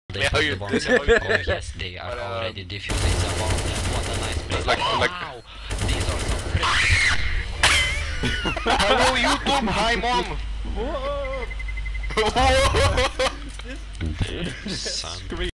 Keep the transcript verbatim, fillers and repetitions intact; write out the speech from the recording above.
They Yeah, put you the bombs. did, yeah, Oh yes, they are But, um, already defusing the bomb. What a nice place. like- Oh, like- wow! These are some pretty... Hello YouTube, hi mom! Whoa! Whoa! Son.